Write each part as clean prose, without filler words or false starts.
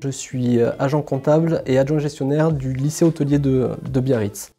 Je suis agent comptable et adjoint gestionnaire du lycée hôtelier de Biarritz.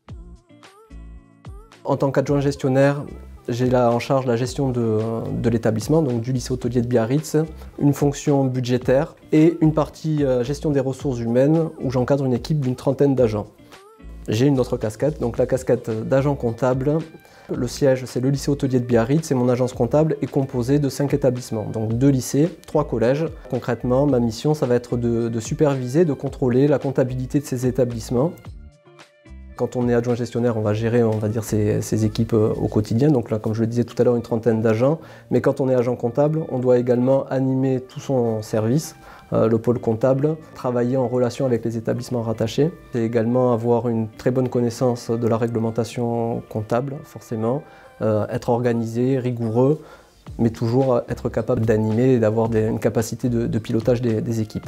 En tant qu'adjoint gestionnaire, j'ai en charge la gestion de l'établissement, donc du lycée hôtelier de Biarritz, une fonction budgétaire et une partie gestion des ressources humaines où j'encadre une équipe d'une trentaine d'agents. J'ai une autre casquette, donc la casquette d'agent comptable. Le siège, c'est le lycée hôtelier de Biarritz et mon agence comptable est composée de 5 établissements, donc 2 lycées, 3 collèges. Concrètement, ma mission, ça va être de superviser, de contrôler la comptabilité de ces établissements. Quand on est adjoint gestionnaire, on va gérer, on va dire, ces équipes au quotidien. Donc là, comme je le disais tout à l'heure, une trentaine d'agents. Mais quand on est agent comptable, on doit également animer tout son service, le pôle comptable, travailler en relation avec les établissements rattachés. Et également avoir une très bonne connaissance de la réglementation comptable, forcément. Être organisé, rigoureux, mais toujours être capable d'animer et d'avoir une capacité de pilotage des équipes.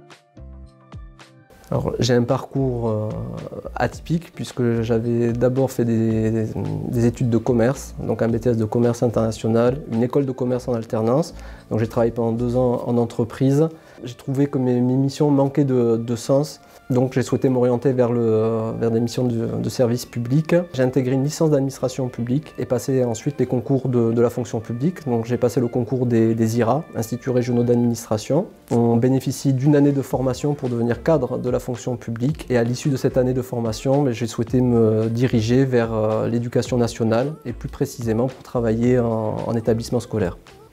J'ai un parcours atypique puisque j'avais d'abord fait des études de commerce, donc un BTS de commerce international, une école de commerce en alternance. Donc j'ai travaillé pendant 2 ans en entreprise. J'ai trouvé que mes missions manquaient de sens, donc j'ai souhaité m'orienter vers des missions de service public. J'ai intégré une licence d'administration publique et passé ensuite les concours de la fonction publique. Donc j'ai passé le concours des IRA, Instituts régionaux d'administration. On bénéficie d'une année de formation pour devenir cadre de la fonction publique et à l'issue de cette année de formation, j'ai souhaité me diriger vers l'éducation nationale et plus précisément pour travailler en établissement scolaire.